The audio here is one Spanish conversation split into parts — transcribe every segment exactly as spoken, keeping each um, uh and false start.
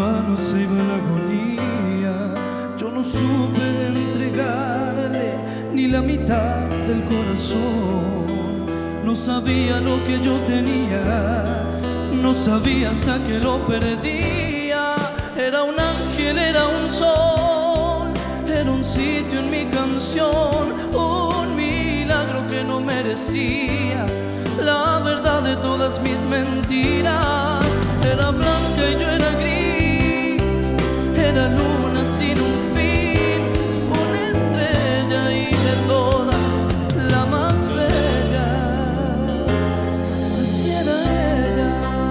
manos se iba la agonía. Yo no supe entregarle ni la mitad del corazón. No sabía lo que yo tenía, no sabía hasta que lo perdía. Era un ángel, era un sol, era un sitio en mi canción, un milagro que no merecía la verdad de todas mis mentiras. Era blanca y yo era gris, era luna sin un fin, una estrella y de todas la más bella. Así era ella.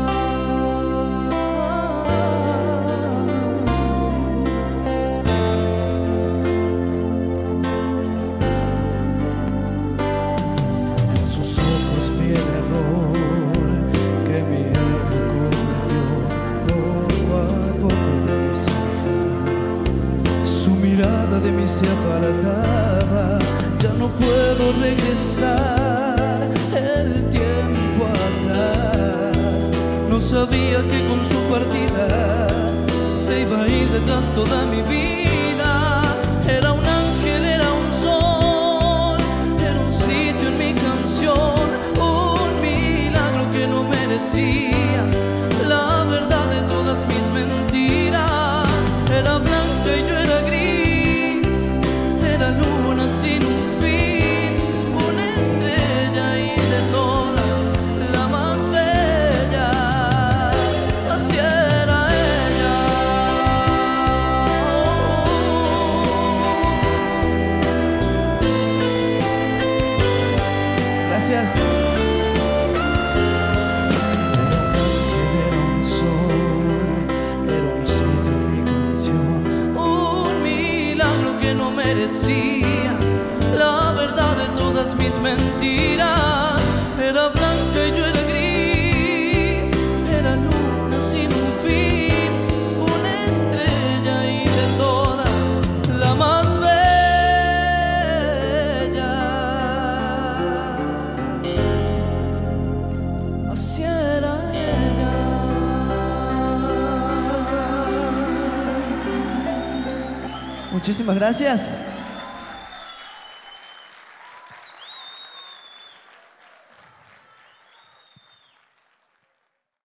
En sus ojos vi el error que mi ego cometió. Poco a poco de mí se alejaba, su mirada de mí se apartaba. Ya no puedo regresar el tiempo atrás. No sabía que con su partida se iba a ir detrás toda mi vida. Era un ángel, era un sol, era un sitio en mi canción, un milagro que no merecía la verdad de todas mis mentiras. Era blanca y yo era gris, era luna sin un fin, una estrella y de todas la más bella. Así era ella. Gracias. Era un ángel, era un sol, era un sitio en mi canción, un milagro que no merecía la verdad de todas mis mentiras. Era blanca y yo era gris, era luna sin un fin, una estrella y de todas la más bella. Así era ella. Muchísimas gracias.